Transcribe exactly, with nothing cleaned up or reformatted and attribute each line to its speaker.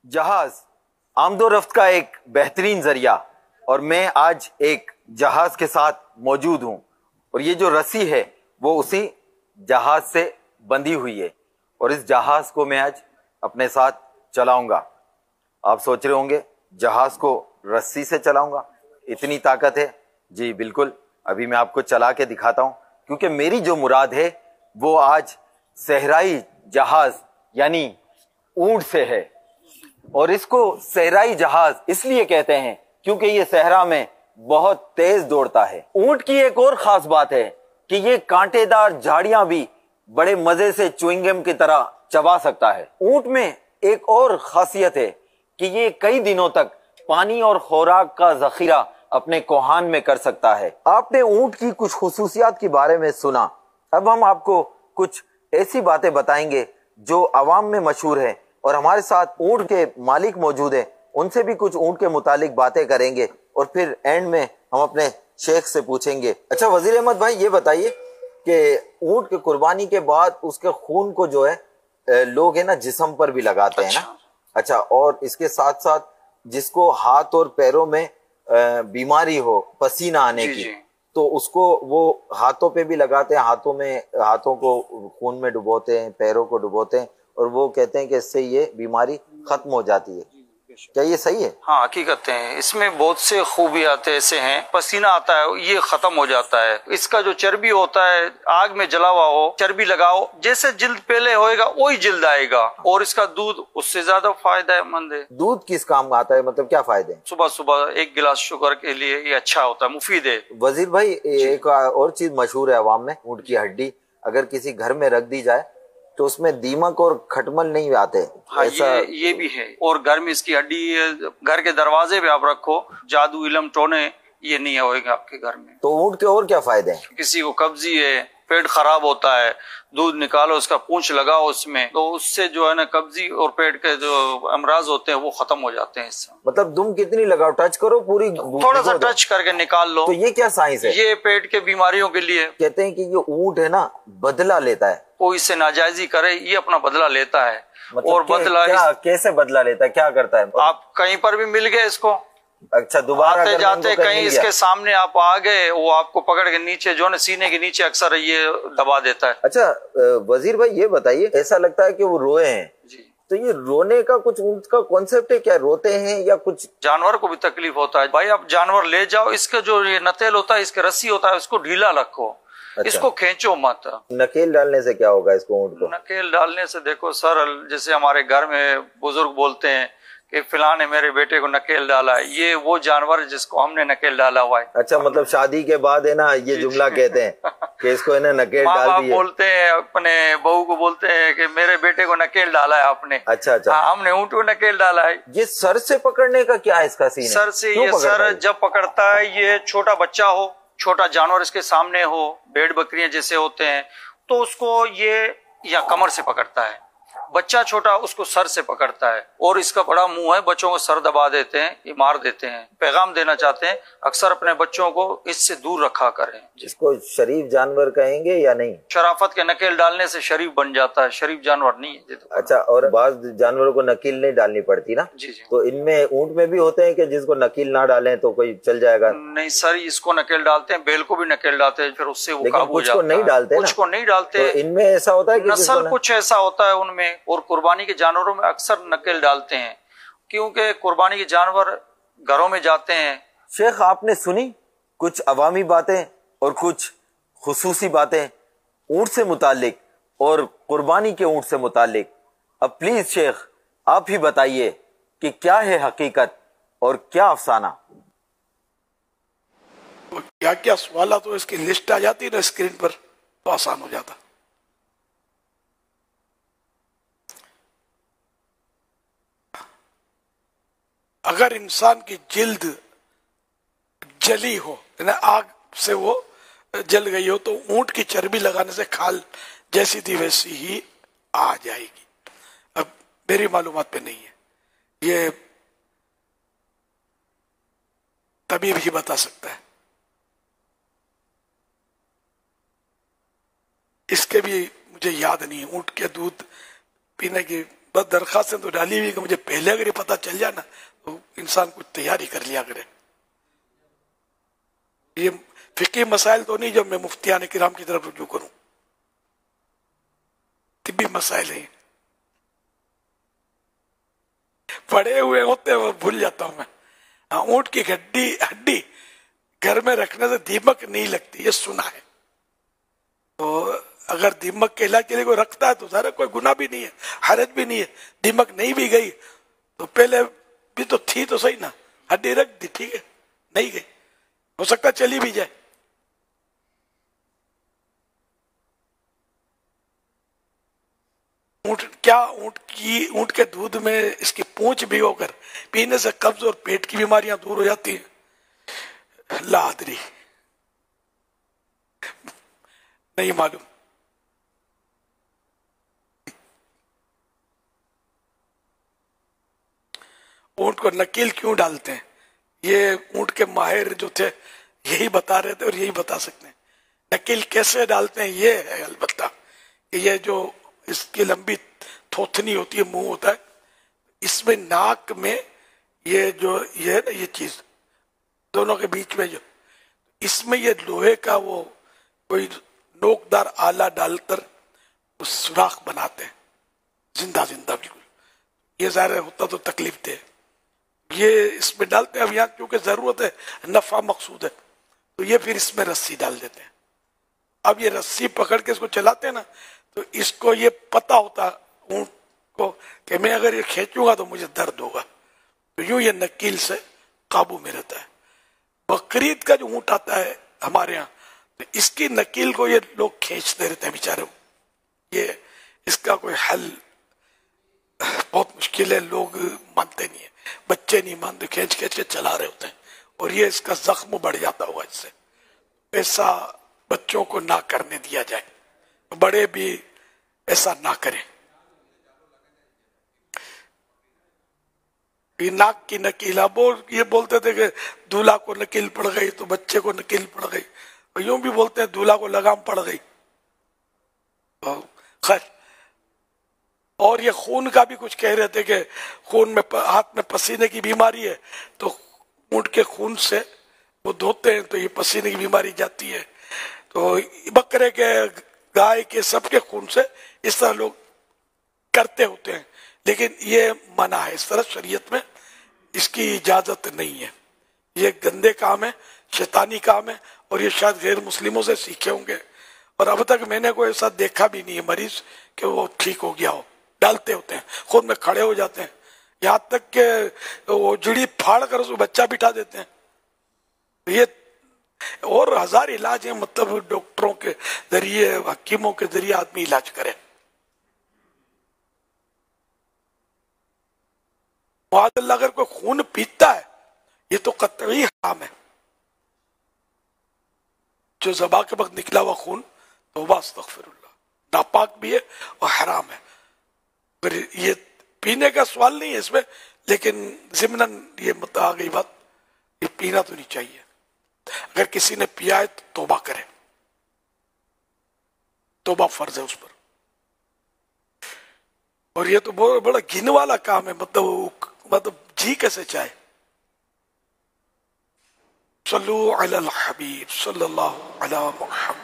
Speaker 1: جہاز آمد و رفت کا ایک بہترین ذریعہ، اور میں آج ایک جہاز کے ساتھ موجود ہوں، اور یہ جو رسی ہے وہ اسی جہاز سے بندھی ہوئی ہے، اور اس جہاز کو میں آج اپنے ساتھ چلاؤں گا۔ آپ سوچ رہے ہوں گے جہاز کو رسی سے چلاؤں گا، اتنی طاقت ہے؟ جی بالکل، ابھی میں آپ کو چلا کے دکھاتا ہوں، کیونکہ میری جو مراد ہے وہ آج صحرائی جہاز یعنی اونٹ سے ہے۔ اور اس کو صحرائی جہاز اس لیے کہتے ہیں کیونکہ یہ صحرا میں بہت تیز دوڑتا ہے۔ اونٹ کی ایک اور خاص بات ہے کہ یہ کانٹے دار جھاڑیاں بھی بڑے مزے سے چوئنگم کی طرح چبا سکتا ہے۔ اونٹ میں ایک اور خاصیت ہے کہ یہ کئی دنوں تک پانی اور خوراک کا ذخیرہ اپنے کوہان میں کر سکتا ہے۔ آپ نے اونٹ کی کچھ خصوصیات کے بارے میں سنا، اب ہم آپ کو کچھ ایسی باتیں بتائیں گے جو عوام میں مشہور ہیں، اور ہمارے ساتھ اونٹ کے مالک موجود ہیں، ان سے بھی کچھ اونٹ کے متعلق باتیں کریں گے، اور پھر اینڈ میں ہم اپنے شیخ سے پوچھیں گے۔ اچھا وزیر احمد بھائی، یہ بتائیے کہ اونٹ کے قربانی کے بعد اس کے خون کو جو ہے لوگ ہے نا جسم پر بھی لگاتے ہیں نا؟ اچھا، اور اس کے ساتھ ساتھ جس کو ہاتھ اور پیروں میں بیماری ہو پسینہ آنے کی، تو اس کو وہ ہاتھوں پہ بھی لگاتے ہیں، ہاتھوں میں ہاتھوں کو خون میں ڈبوتے ہیں، پیروں کو ڈبوتے ہیں، اور وہ کہتے ہیں کہ اس سے یہ بیماری ختم ہو جاتی ہے۔ کیا یہ صحیح ہے؟
Speaker 2: ہاں، حقیقت ہے، اس میں بہت سے خوبیات ایسے ہیں، پسینہ آتا ہے یہ ختم ہو جاتا ہے، اس کا جو چربی ہوتا ہے آگ میں جلا ہوا ہو، چربی لگاؤ، جیسے جلد پہلے ہوئے گا وہی جلد آئے گا، اور اس کا دودھ اس سے زیادہ فائدہ مند ہے۔
Speaker 1: دودھ کس کام آتا ہے، مطلب کیا فائدے ہیں؟
Speaker 2: صبح صبح ایک گلاس شوگر کے لیے یہ اچھا ہوتا ہے، مفید ہے۔
Speaker 1: وزیر بھائی، ایک اور چیز مشہور ہے عوام میں، اونٹ کی ہڈی اگر کسی گھر میں رکھ دی جائے تو اس میں دیمک اور کھٹمل نہیں آتے۔
Speaker 2: ہاں، یہ یہ بھی ہے، اور گھر میں اس کی ہڈی گھر کے دروازے پہ آپ رکھو، جادو علم ٹونے یہ نہیں ہوئے گا آپ کے گھر میں۔
Speaker 1: تو اونٹ کے اور کیا فائدے ہیں؟
Speaker 2: کسی کو قبضی ہے، پیٹ خراب ہوتا ہے، دودھ نکالو، اس کا پونچھ لگاؤ اس میں، تو اس سے جو ہے نا قبضی اور پیٹ کے جو امراض ہوتے ہیں وہ ختم ہو جاتے ہیں۔ اس سے
Speaker 1: مطلب دم کتنی لگاؤ، ٹچ کرو پوری،
Speaker 2: تھوڑا سا ٹچ کر کے نکال لو۔
Speaker 1: تو یہ کیا سائنس ہے؟
Speaker 2: یہ پیٹ کے بیماریوں کے لیے
Speaker 1: کہتے ہیں کہ یہ اونٹ ہے نا بدلہ لیتا ہے،
Speaker 2: کوئی اس سے ناجائزی کرے یہ اپنا بدلہ لیتا ہے۔ اور بدلہ
Speaker 1: کیسے بدلہ لیتا ہے، کیا کرتا ہے؟
Speaker 2: آپ کہیں پر بھی مل گئے اس کو،
Speaker 1: اچھا دوبارہ
Speaker 2: آتے جاتے کہیں اس کے سامنے آپ آ گئے، وہ آپ کو پکڑ کے نیچے جو ہے سینے کے نیچے اکثر یہ دبا دیتا ہے۔
Speaker 1: اچھا وزیر بھائی یہ بتائیے، ایسا لگتا ہے کہ وہ روئے ہیں،
Speaker 2: جی
Speaker 1: تو یہ رونے کا کچھ اونٹ کا کانسیپٹ ہے، کیا روتے ہیں یا کچھ؟
Speaker 2: جانور کو بھی تکلیف ہوتا ہے بھائی، آپ جانور لے جاؤ، اس کا جو یہ نتیل ہوتا ہے، اس کے رسی ہوتا ہے، اس کو ڈھیلا رکھو، اس کو کھینچو مت۔
Speaker 1: نکیل ڈالنے سے کیا ہوگا اس کو، اونٹ کو؟
Speaker 2: نکیل ڈالنے سے دیکھو سر، جیسے ہمارے گھر میں بزرگ بولتے ہیں کہ فلاں نے میرے بیٹے کو نکیل ڈالا ہے، یہ وہ جانور جس کو ہم نے نکیل ڈالا ہوا ہے۔
Speaker 1: اچھا، مطلب شادی کے بعد ہے نا یہ جملہ کہتے ہیں کہ اس کو ہے نا نکیل ڈال
Speaker 2: ماں
Speaker 1: دی ہے،
Speaker 2: بولتے ہیں اپنے بہو کو، بولتے ہیں کہ میرے بیٹے کو نکیل ڈالا ہے آپ نے۔
Speaker 1: اچھا اچھا،
Speaker 2: ہم نے اونٹ کو نکیل ڈالا ہے۔
Speaker 1: یہ سر سے پکڑنے کا کیا ہے اس کا سین؟
Speaker 2: سر سے یہ سر جب پکڑتا ہے، یہ چھوٹا بچہ ہو، چھوٹا جانور اس کے سامنے ہو، بھیڑ بکریاں جیسے ہوتے ہیں، تو اس کو یہ یا کمر سے پکڑتا ہے، بچہ چھوٹا اس کو سر سے پکڑتا ہے، اور اس کا بڑا منہ ہے، بچوں کو سر دبا دیتے ہیں، یہ مار دیتے ہیں۔ پیغام دینا چاہتے ہیں اکثر اپنے بچوں کو اس سے دور رکھا کریں۔
Speaker 1: اس کو شریف جانور کہیں گے یا نہیں؟
Speaker 2: شرافت کے نکیل ڈالنے سے شریف بن جاتا ہے، شریف جانور نہیں ہے۔
Speaker 1: اچھا، اور بعض جانوروں کو نکیل نہیں ڈالنی پڑتی نا؟
Speaker 2: جی جی،
Speaker 1: تو ان میں اونٹ میں بھی ہوتے ہیں کہ جس کو نکیل نہ ڈالیں تو کوئی چل جائے گا؟
Speaker 2: نہیں سر، اس کو نکیل ڈالتے ہیں، بیل کو بھی نکیل ڈالتے ہیں، پھر اس سے وہ قابو ہو
Speaker 1: کچھ کو
Speaker 2: جاتا
Speaker 1: نہیں ڈالتے
Speaker 2: ہے،
Speaker 1: نا؟
Speaker 2: کچھ کو نہیں ڈالتے۔
Speaker 1: تو ان میں ایسا ہوتا ہے کہ
Speaker 2: نسل کچھ ایسا ہوتا ہے ان میں، اور قربانی کے جانوروں میں اکثر نکیل ڈالتے ہیں، کیونکہ قربانی کے جانور گھروں میں جاتے ہیں۔
Speaker 1: شیخ آپ نے سنی کچھ عوامی باتیں اور کچھ خصوصی باتیں اونٹ سے متعلق اور قربانی کے اونٹ سے متعلق۔ اب پلیز شیخ آپ ہی بتائیے کہ کیا ہے حقیقت اور کیا افسانہ؟
Speaker 3: کیا کیا سوالات ہو، اس کی لسٹ آ جاتی نا اسکرین پر تو آسان ہو جاتا۔ اگر انسان کی جلد جلی ہو، یعنی آگ سے وہ جل گئی ہو، تو اونٹ کی چربی لگانے سے کھال جیسی تھی ویسی ہی آ جائے گی۔ اب میری معلومات پہ نہیں ہے، یہ طبیب ہی بتا سکتا ہے۔ اس کے بھی مجھے یاد نہیں ہے، اونٹ کے دودھ پینے کی بس درخواستیں تو ڈالی ہوئی کہ مجھے پہلے اگر یہ پتہ چل جائے نا تو انسان کچھ تیاری کر لیا کرے. یہ فقہی مسائل تو نہیں جو میں مفتیان کرام کی طرف رجوع کروں، طبی مسائل ہیں. پڑے ہوئے ہوتے وہ بھول جاتا ہوں میں. اونٹ کی ہڈی ہڈی گھر میں رکھنے سے دیمک نہیں لگتی، یہ سنا ہے. تو اگر دیمک کے علاج کے لیے کوئی رکھتا ہے تو ظاہر کوئی گناہ بھی نہیں ہے، حرج بھی نہیں ہے. دیمک نہیں بھی گئی تو پہلے بھی تو تھی تو صحیح نا، ہڈی رکھ دی ٹھیک ہے، نہیں گئی، ہو سکتا چلی بھی جائے. اونٹ کیا اونٹ کی اونٹ کے دودھ میں اس کی پونچھ بھگو کر پینے سے قبض اور پیٹ کی بیماریاں دور ہو جاتی ہیں؟ لا ادری، نہیں معلوم. اونٹ کو نکیل کیوں ڈالتے ہیں؟ یہ اونٹ کے ماہر جو تھے یہی بتا رہے تھے اور یہی بتا سکتے ہیں. نکیل کیسے ڈالتے ہیں یہ ہے البتہ کہ یہ جو اس کی لمبی تھوتنی ہوتی ہے، منہ ہوتا ہے، اس میں ناک میں یہ جو یہ ہے نا یہ چیز دونوں کے بیچ میں جو اس میں یہ لوہے کا وہ کوئی نوکدار آلہ ڈال کر اس سوراخ بناتے ہیں زندہ زندہ بالکل. یہ ظاہر ہوتا تو تکلیف دے، یہ اس میں ڈالتے ہیں. اب یہاں کیونکہ ضرورت ہے، نفع مقصود ہے، تو یہ پھر اس میں رسی ڈال دیتے ہیں. اب یہ رسی پکڑ کے اس کو چلاتے ہیں نا تو اس کو یہ پتہ ہوتا اونٹ کو کہ میں اگر یہ کھینچوں گا تو مجھے درد ہوگا، تو یوں یہ نکیل سے قابو میں رہتا ہے. بقرعید کا جو اونٹ آتا ہے ہمارے ہاں تو اس کی نکیل کو یہ لوگ کھینچتے رہتے ہیں بیچارے. یہ اس کا کوئی حل بہت مشکل ہے، لوگ مانتے نہیں ہیں، بچے نہیں مانتے، کھینچ کھینچ کے چلا رہے ہوتے ہیں اور یہ اس کا زخم بڑھ جاتا ہوگا. اس سے ایسا بچوں کو نہ کرنے دیا جائے، بڑے بھی ایسا نہ کریں. ناک کی نکیل، اب یہ بولتے تھے کہ دولہا کو نکیل پڑ گئی تو بچے کو نکیل پڑ گئی، یوں بھی بولتے ہیں دولہا کو لگام پڑ گئی. خیر، اور یہ خون کا بھی کچھ کہہ رہے تھے کہ خون میں ہاتھ میں پسینے کی بیماری ہے تو اونٹ کے خون سے وہ دھوتے ہیں تو یہ پسینے کی بیماری جاتی ہے. تو بکرے کے، گائے کے، سب کے خون سے اس طرح لوگ کرتے ہوتے ہیں، لیکن یہ منع ہے، اس طرح شریعت میں اس کی اجازت نہیں ہے. یہ گندے کام ہے، شیطانی کام ہے، اور یہ شاید غیر مسلموں سے سیکھے ہوں گے. اور اب تک میں نے کوئی ایسا دیکھا بھی نہیں ہے مریض کہ وہ ٹھیک ہو گیا ہو. ڈالتے ہوتے ہیں، خود میں کھڑے ہو جاتے ہیں، یہاں تک کہ وہ جڑی پھاڑ کر اس کو بچہ بٹھا دیتے ہیں. یہ اور ہزار علاج ہیں، مطلب ڈاکٹروں کے ذریعے، حکیموں کے ذریعے آدمی علاج کرے. معاذ اللہ اگر کوئی خون پیتا ہے یہ تو قطعی حرام ہے. جو ذبح کے وقت نکلا ہوا خون، توبہ استغفر اللہ، ناپاک بھی ہے اور حرام ہے. اگر یہ پینے کا سوال نہیں ہے اس میں، لیکن ضمناً یہ مت آ گئی بات، یہ پینا تو نہیں چاہیے. اگر کسی نے پیا ہے تو توبہ کرے، توبہ فرض ہے اس پر. اور یہ تو بہت بڑا گھن والا کام ہے، مطلب مطلب جی کیسے چاہے. صلو علی الحبیب صلی اللہ علی محمد.